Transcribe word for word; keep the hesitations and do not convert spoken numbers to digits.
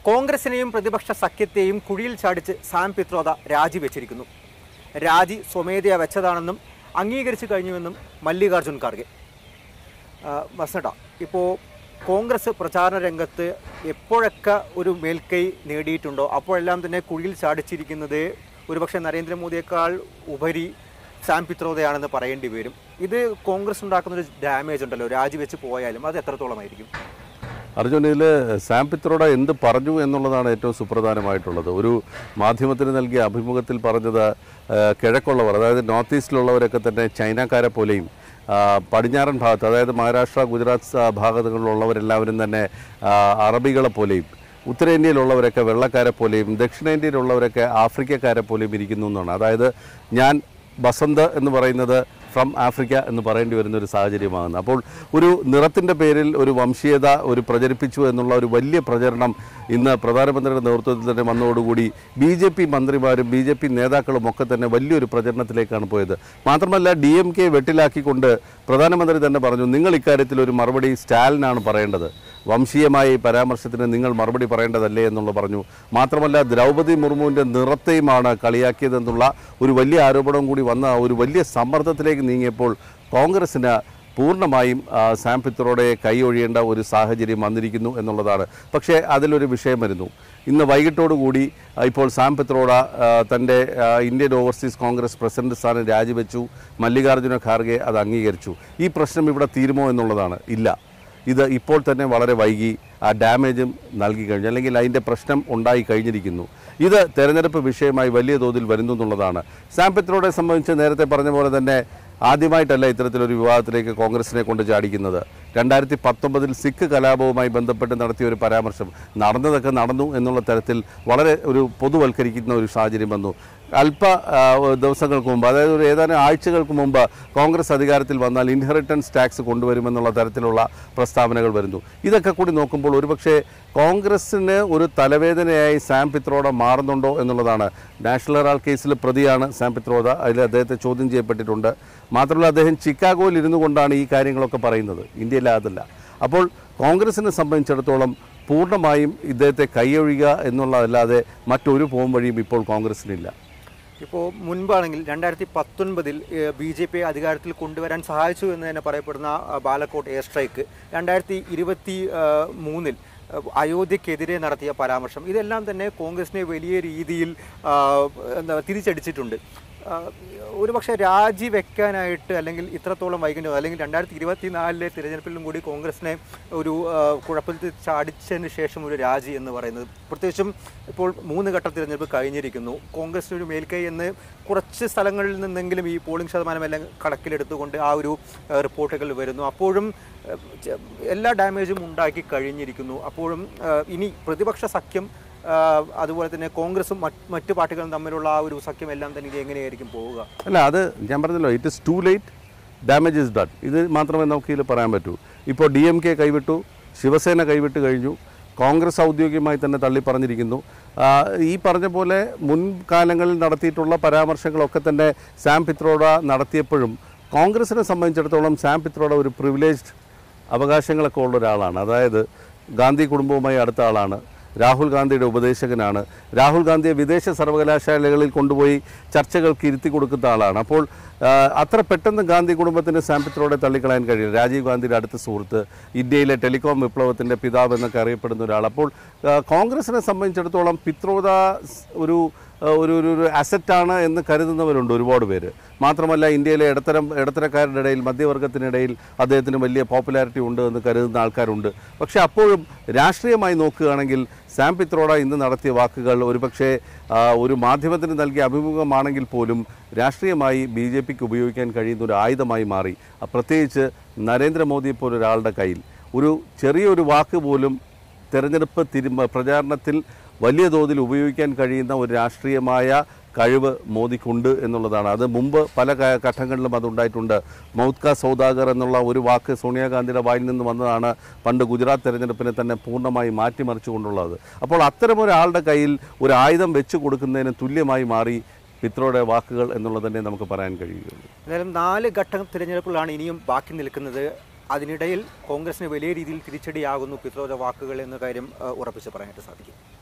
കോൺഗ്രസിനെയും പ്രതിപക്ഷ സഖ്യത്തെയും കുഴിയിൽ ചാടിച്ച് സാം പിത്രോദ രാജിവെച്ചിരിക്കുന്നു. രാജി സ്വമേധയാ വെച്ചതാണെന്നും അംഗീകരിച്ചു കഴിഞ്ഞുവെന്നും മല്ലികാർജ്ജുൻ ഖാർഗെ. വസട്ട, ഇപ്പോൾ കോൺഗ്രസ് പ്രചാരണ രംഗത്ത് എപ്പോഴൊക്കെ ഒരു മേൽക്കൈ നേടിയിട്ടുണ്ടോ അപ്പോഴെല്ലാം തന്നെ കുഴിയിൽ ചാടിച്ചിരിക്കുന്നത് ഒരുപക്ഷെ നരേന്ദ്രമോദിയേക്കാൾ ഉപരി സാം പിത്രോദയാണെന്ന് പറയേണ്ടി വരും. ഇത് കോൺഗ്രസ് ഉണ്ടാക്കുന്നൊരു ഡാമേജ് ഉണ്ടല്ലോ, രാജിവെച്ച് പോയാലും അത് എത്രത്തോളമായിരിക്കും? അർജുൻ, ഇതിൽ സാം പിത്രോഡ എന്ത് പറഞ്ഞു എന്നുള്ളതാണ് ഏറ്റവും സുപ്രധാനമായിട്ടുള്ളത്. ഒരു മാധ്യമത്തിന് നൽകിയ അഭിമുഖത്തിൽ പറഞ്ഞത് കിഴക്കുള്ളവർ, അതായത് നോർത്ത് ഈസ്റ്റിലുള്ളവരൊക്കെ തന്നെ ചൈനക്കാരെ പോലെയും പടിഞ്ഞാറൻ ഭാഗത്ത്, അതായത് മഹാരാഷ്ട്ര, ഗുജറാത്ത് ഭാഗങ്ങളിലുള്ളവരെല്ലാവരും തന്നെ അറബികളെ പോലെയും, ഉത്തരേന്ത്യയിലുള്ളവരൊക്കെ വെള്ളക്കാരെ പോലെയും, ദക്ഷിണേന്ത്യയിലുള്ളവരൊക്കെ ആഫ്രിക്കക്കാരെ പോലെയും ഇരിക്കുന്നു എന്നാണ്. അതായത് ഞാൻ ബസന്ത് എന്ന് പറയുന്നത് ഫ്രം ആഫ്രിക്ക എന്ന് പറയേണ്ടി വരുന്ന ഒരു സാഹചര്യമാകുന്നു. അപ്പോൾ ഒരു നിറത്തിൻ്റെ പേരിൽ ഒരു വംശീയത ഒരു പ്രചരിപ്പിച്ചു എന്നുള്ള ഒരു വലിയ പ്രചരണം ഇന്ന് പ്രധാനമന്ത്രിയുടെ നേതൃത്വത്തിൽ തന്നെ വന്നതോടുകൂടി ബി ജെ പി മന്ത്രിമാരും ബി ജെ പി നേതാക്കളും ഒക്കെ തന്നെ വലിയൊരു പ്രചരണത്തിലേക്കാണ് പോയത്. മാത്രമല്ല, ഡി എം കെ വെട്ടിലാക്കിക്കൊണ്ട് പ്രധാനമന്ത്രി തന്നെ പറഞ്ഞു, നിങ്ങൾ ഇക്കാര്യത്തിൽ ഒരു മറുപടി സ്റ്റാലിനാണ് പറയേണ്ടത്, വംശീയമായ ഈ പരാമർശത്തിന് നിങ്ങൾ മറുപടി പറയേണ്ടതല്ലേ എന്നുള്ള പറഞ്ഞു. മാത്രമല്ല, ദ്രൗപദി മുർമുവിൻ്റെ നിറത്തെയുമാണ് കളിയാക്കിയതെന്നുള്ള ഒരു വലിയ ആരോപണം കൂടി വന്ന ഒരു വലിയ സമ്മർദ്ദത്തിലേക്ക് നീങ്ങിയപ്പോൾ കോൺഗ്രസിന് പൂർണ്ണമായും സാം പിത്രോഡയെ കൈയൊഴിയേണ്ട ഒരു സാഹചര്യം വന്നിരിക്കുന്നു എന്നുള്ളതാണ്. പക്ഷേ അതിലൊരു വിഷയം വരുന്നു. ഇന്ന് വൈകിട്ടോടുകൂടി ഇപ്പോൾ സാം പിത്രോഡ തൻ്റെ ഇന്ത്യൻ ഓവർസീസ് കോൺഗ്രസ് പ്രസിഡന്റ് സ്ഥാനം രാജിവെച്ചു. മല്ലികാർജ്ജുന ഖാർഗെ അത് അംഗീകരിച്ചു. ഈ പ്രശ്നം ഇവിടെ തീരുമോ എന്നുള്ളതാണ്. ഇല്ല, ഇത് ഇപ്പോൾ തന്നെ വളരെ വൈകി ആ ഡാമേജും നൽകി കഴിഞ്ഞു, അല്ലെങ്കിൽ അതിൻ്റെ പ്രശ്നം ഉണ്ടായി കഴിഞ്ഞിരിക്കുന്നു. ഇത് തെരഞ്ഞെടുപ്പ് വിഷയമായി വലിയ തോതിൽ വരുന്നു എന്നുള്ളതാണ്. സാം പിത്രോഡയെ സംബന്ധിച്ച് നേരത്തെ പറഞ്ഞ പോലെ തന്നെ ആദ്യമായിട്ടല്ല ഇത്തരത്തിലൊരു വിവാദത്തിലേക്ക് കോൺഗ്രസിനെ കൊണ്ട് ചാടിക്കുന്നത്. രണ്ടായിരത്തി പത്തൊമ്പതിൽ സിഖ് കലാപവുമായി ബന്ധപ്പെട്ട് നടത്തിയ ഒരു പരാമർശം നടന്നതൊക്കെ നടന്നു എന്നുള്ള തരത്തിൽ വളരെ ഒരു പൊതുവൽക്കരിക്കുന്ന ഒരു സാഹചര്യം വന്നു. അല്പ ദിവസങ്ങൾക്ക് മുമ്പ്, അതായത് ഒരു ഏതാനും ആഴ്ചകൾക്ക് മുമ്പ് കോൺഗ്രസ് അധികാരത്തിൽ വന്നാൽ ഇൻഹെറിറ്റൻസ് ടാക്സ് കൊണ്ടുവരുമെന്നുള്ള തരത്തിലുള്ള പ്രസ്താവനകൾ വരുന്നു. ഇതൊക്കെ കൂടി നോക്കുമ്പോൾ ഒരുപക്ഷെ കോൺഗ്രസ്സിന് ഒരു തലവേദനയായി സാം പിത്രോഡ മാറുന്നുണ്ടോ എന്നുള്ളതാണ്. നാഷണൽ ഹെറാൾഡ് കേസിൽ പ്രതിയാണ് സാം പിത്രോഡ. അതിൽ അദ്ദേഹത്തെ ചോദ്യം ചെയ്യപ്പെട്ടിട്ടുണ്ട്. മാത്രമല്ല, അദ്ദേഹം ചിക്കാഗോയിൽ ഇരുന്നു കൊണ്ടാണ് ഈ കാര്യങ്ങളൊക്കെ പറയുന്നത്, ഇന്ത്യയിലെ അതല്ല. അപ്പോൾ കോൺഗ്രസിനെ സംബന്ധിച്ചിടത്തോളം പൂർണ്ണമായും ഇദ്ദേഹത്തെ കൈയൊഴിയുക എന്നുള്ളതല്ലാതെ മറ്റൊരു പോം വഴിയും ഇപ്പോൾ കോൺഗ്രസിനില്ല. ഇപ്പോൾ മുൻപാണെങ്കിൽ രണ്ടായിരത്തി പത്തൊൻപതിൽ ബി ജെ പി അധികാരത്തിൽ കൊണ്ടുവരാൻ സഹായിച്ചു എന്ന് തന്നെ പറയപ്പെടുന്ന ബാലക്കോട്ട് എയർ സ്ട്രൈക്ക്, രണ്ടായിരത്തി ഇരുപത്തി മൂന്നിൽ അയോധ്യക്കെതിരെ നടത്തിയ പരാമർശം, ഇതെല്ലാം തന്നെ കോൺഗ്രസിനെ വലിയ രീതിയിൽ എന്താ തിരിച്ചടിച്ചിട്ടുണ്ട്. ഒരുപക്ഷെ രാജിവെക്കാനായിട്ട് അല്ലെങ്കിൽ ഇത്രത്തോളം വൈകേണ്ടത്, അല്ലെങ്കിൽ രണ്ടായിരത്തി ഇരുപത്തി നാലിലെ തിരഞ്ഞെടുപ്പിലും കൂടി കോൺഗ്രസിനെ ഒരു കുഴപ്പത്തിൽ ചാടിച്ചതിന് ശേഷം ഒരു രാജി എന്ന് പറയുന്നത്, പ്രത്യേകിച്ചും ഇപ്പോൾ മൂന്ന് ഘട്ട തിരഞ്ഞെടുപ്പ് കഴിഞ്ഞിരിക്കുന്നു. കോൺഗ്രസിന് ഒരു മേൽക്കൈ എന്ന് കുറച്ച് സ്ഥലങ്ങളിൽ നിന്നെങ്കിലും ഈ പോളിംഗ് ശതമാനമെല്ലാം കണക്കിലെടുത്തുകൊണ്ട് ആ ഒരു റിപ്പോർട്ടുകൾ വരുന്നു. അപ്പോഴും എല്ലാ ഡാമേജും ഉണ്ടാക്കി കഴിഞ്ഞിരിക്കുന്നു. അപ്പോഴും ഇനി പ്രതിപക്ഷ സഖ്യം അതുപോലെ തന്നെ കോൺഗ്രസും മറ്റു പാർട്ടികളും തമ്മിലുള്ള ആ ഒരു സഖ്യം എല്ലാം തന്നെ എങ്ങനെയായിരിക്കും പോവുക? അല്ല, അത് ഞാൻ പറഞ്ഞല്ലോ, it is too late, damage is done. ഇത് മാത്രമേ നമുക്ക് ഇതിൽ പറയാൻ പറ്റൂ. ഇപ്പോൾ ഡി എം കെ കൈവിട്ടു, ശിവസേന കൈവിട്ട് കഴിഞ്ഞു, കോൺഗ്രസ് ഔദ്യോഗികമായി തന്നെ തള്ളി പറഞ്ഞിരിക്കുന്നു. ഈ പറഞ്ഞ പോലെ മുൻകാലങ്ങളിൽ നടത്തിയിട്ടുള്ള പരാമർശങ്ങളൊക്കെ തന്നെ സാം പിത്രോഡ നടത്തിയപ്പോഴും കോൺഗ്രസിനെ സംബന്ധിച്ചിടത്തോളം സാം പിത്രോഡ ഒരു പ്രിവിലേജ്ഡ് അവകാശങ്ങളൊക്കെ ഉള്ള ഒരാളാണ്. അതായത് ഗാന്ധി കുടുംബവുമായി അടുത്ത ആളാണ്, രാഹുൽ ഗാന്ധിയുടെ ഉപദേശകനാണ്, രാഹുൽ ഗാന്ധിയെ വിദേശ സർവകലാശാലകളിൽ കൊണ്ടുപോയി ചർച്ചകൾക്ക് ഇരുത്തി കൊടുക്കുന്ന ആളാണ്. അപ്പോൾ അത്ര പെട്ടെന്ന് ഗാന്ധി കുടുംബത്തിന് സാം പിത്രോഡയെ തള്ളിക്കളയാൻ കഴിയില്ല. രാജീവ് ഗാന്ധിയുടെ അടുത്ത സുഹൃത്ത്, ഇന്ത്യയിലെ ടെലികോം വിപ്ലവത്തിൻ്റെ പിതാവ് എന്നൊക്കെ അറിയപ്പെടുന്ന ഒരാൾ. അപ്പോൾ കോൺഗ്രസിനെ സംബന്ധിച്ചിടത്തോളം പിത്രോദ ഒരു ഒരു ഒരു അസറ്റാണ് എന്ന് കരുതുന്നവരുണ്ട് ഒരുപാട് പേര്. മാത്രമല്ല, ഇന്ത്യയിലെ ഇടത്തരം ഇടത്തരക്കാരുടെ ഇടയിൽ, മധ്യവർഗത്തിനിടയിൽ അദ്ദേഹത്തിന് വലിയ പോപ്പുലാരിറ്റി ഉണ്ട് എന്ന് കരുതുന്ന ആൾക്കാരുണ്ട്. പക്ഷേ അപ്പോഴും രാഷ്ട്രീയമായി നോക്കുകയാണെങ്കിൽ സാം പിത്രോഡ ഇന്ന് നടത്തിയ വാക്കുകൾ ഒരുപക്ഷെ ഒരു മാധ്യമത്തിന് നൽകിയ അഭിമുഖമാണെങ്കിൽ പോലും രാഷ്ട്രീയമായി ബി ജെ പിക്ക് ഉപയോഗിക്കാൻ കഴിയുന്ന ഒരു ആയുധമായി മാറി. പ്രത്യേകിച്ച് നരേന്ദ്രമോദിയെ പോലൊരാളുടെ കയ്യിൽ ഒരു ചെറിയൊരു വാക്ക് പോലും തെരഞ്ഞെടുപ്പ് തിരു പ്രചാരണത്തിൽ വലിയ തോതിൽ ഉപയോഗിക്കാൻ കഴിയുന്ന ഒരു രാഷ്ട്രീയമായ കഴിവ് മോദിക്കുണ്ട് എന്നുള്ളതാണ്. അത് മുമ്പ് പല ഘട്ടങ്ങളിലും അതുണ്ടായിട്ടുണ്ട്. മൗത് കാ സൗദാഗർ എന്നുള്ള ഒരു വാക്ക് സോണിയാഗാന്ധിയുടെ വായിൽ നിന്ന് വന്നതാണ് പണ്ട് ഗുജറാത്ത് തെരഞ്ഞെടുപ്പിനെ തന്നെ പൂർണ്ണമായി മാറ്റിമറിച്ചുകൊണ്ടുള്ളത്. അപ്പോൾ അത്തരമൊരാളുടെ കയ്യിൽ ഒരു ആയുധം വെച്ച് കൊടുക്കുന്നതിന് തുല്യമായി മാറി പിത്രോയുടെ വാക്കുകൾ എന്നുള്ളത് തന്നെ നമുക്ക് പറയാൻ കഴിയുകയുള്ളൂ. എന്തായാലും നാല് ഘട്ട തിരഞ്ഞെടുപ്പുകളാണ് ഇനിയും ബാക്കി നിൽക്കുന്നത്. അതിനിടയിൽ കോൺഗ്രസിന് വലിയ രീതിയിൽ തിരിച്ചടിയാകുന്നു പിത്രോദ വാക്കുകൾ എന്ന കാര്യം ഉറപ്പിച്ച് പറയാനായിട്ട് സാധിക്കും.